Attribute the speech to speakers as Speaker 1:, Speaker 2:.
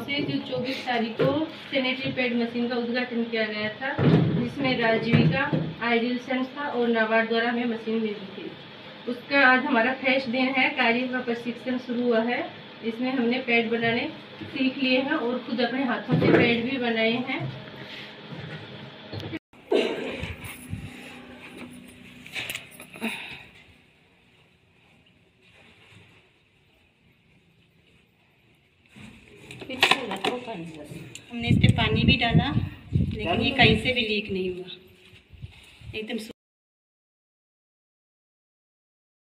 Speaker 1: से जो 24 तारीख को सैनिटरी पैड मशीन का उद्घाटन किया गया था, जिसमें राजीविका, आइडियल संस्था और नाबार्ड द्वारा हमें मशीन मिली थी। उसका आज हमारा फ्रेश दिन है। कार्य का प्रशिक्षण शुरू हुआ है। इसमें हमने पैड बनाने सीख लिए हैं और खुद अपने हाथों से पैड भी बनाए हैं।
Speaker 2: हमने इस पे पानी भी डाला, लेकिन ये कहीं से भी लीक नहीं हुआ, एकदम